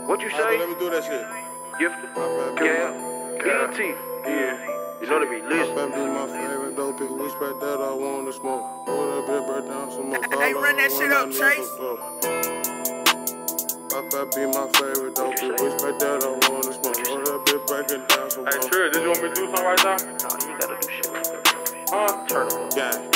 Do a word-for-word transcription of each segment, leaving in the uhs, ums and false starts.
What you say? Right, let me do that shit. Gifted? My Yeah. E N T. Yeah. You know they be listening. My be my favorite dope pick. Which back that I want to smoke. Roll that bitch break down some more. Hey, run that shit up, Chase. My fat be my favorite dope pick. Which back that I want to smoke. Roll that bitch break it down some more. Hey, sure, did you want me to do something right now? Nah, you gotta do shit like that. Huh? Turn them up.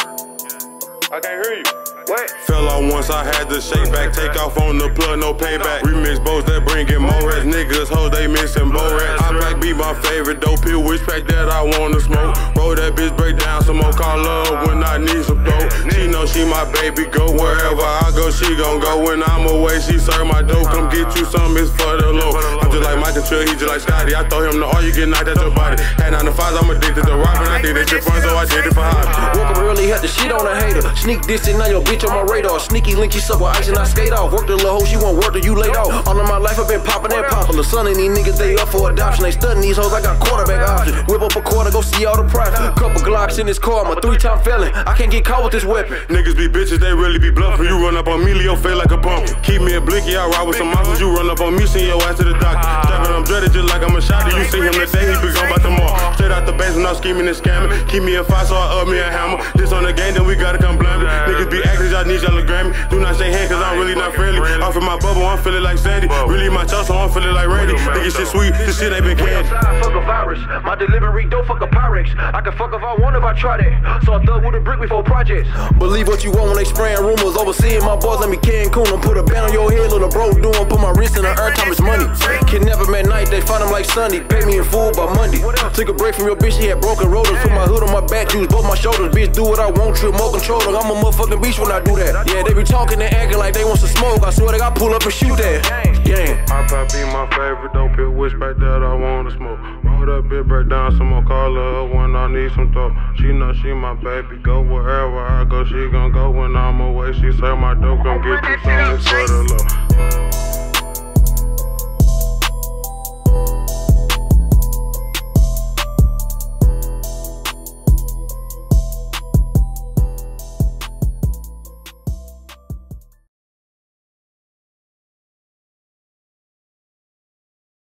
Yeah. I can't hear you. What? Fell out once, I had to shake back. Take off on the plug, no payback. Remix bows that bring in more rats. Niggas, hoes, they missing Borax. I pack be my favorite dope pill. Which pack that I wanna smoke. Roll that bitch, break down some more. Call up when I need some dope. She know she my baby. Go wherever I go, she gon' go. When I'm away, she serve my dope. Come get you some, it's for the low. I'm just like Michael Trill, he just like Scotty. I throw him the all, you get knocked at your body. Had nine to fives, I'm addicted to robbing. I did that shit fun, so I did it for hobby. Woke up early, had the shit on a hater. Sneak dissing, now your bitch on my radar. Sneaky link, you suck with ice and I skate off. Work the little hoe, she won't work till you laid off. All of my life I've been popping that popular. Son and these niggas, they up for adoption. They studying these hoes, I got quarterback options. Whip up a quarter, go see all the profit. Couple Glocks in this car, I'm a three-time felon. I can't get caught with this weapon. Niggas be bitches, they really be bluffing. You run up on me, Leo feel like a pumpkin. Keep me a blicky, I ride with some monsters. You run up on me, send your ass to the doctor. Strapping, I'm dreaded just like I'm a shotty. You see him today, he be gone by tomorrow. Straight out the basement, I'm scheming and scamming. Keep me a five, so I up me a hammer. This on the game, then we gotta come blame it. Niggas be actors, y'all need y'all to Grammy. Do not shake hands, cause I'm really not friendly. Off in my bubble, I'm feeling like Sandy. Really my chest, so I'm feeling like Randy. Niggas shit sweet, this shit ain't been candy. Fuck a virus, my delivery don't fuck a Pyrex. I can fuck if I want if I try that. So I thug with a brick before projects. Believe what you want when they spraying rumors. Overseeing my boys, let me Cancun them. Put a band on your head, little bro doing. Put my wrist in the earth, time it's money. Kidnap him at night, they find him like Sunday. Pay me in full by Monday. Took a break from your bitch, she had broken rotors. Put my hood on my back, use both my shoulders. Bitch, do what I want, trip more controller. I'm a motherfucking beast when I do that. Yeah, they be talking and acting like they want some smoke. I swear they got pull up and shoot that. Gang. My pop be my favorite dope pill. Which back that I wanna smoke. Roll that bitch break down some more. Call her up when I need some dope. She know she my baby. Go wherever I go, she gon' go when I'm away. She serve my dope, come get you some, it's for the low.